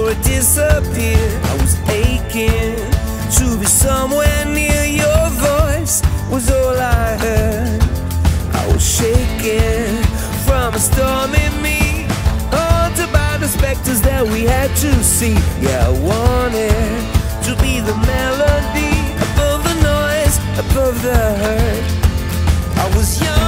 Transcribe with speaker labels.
Speaker 1: before it disappeared. I was aching to be somewhere near. Your voice was all I heard. I was shaking from a storm in me, haunted by the specters that we had to see. Yeah, I wanted to be the melody above the noise, above the hurt. I was young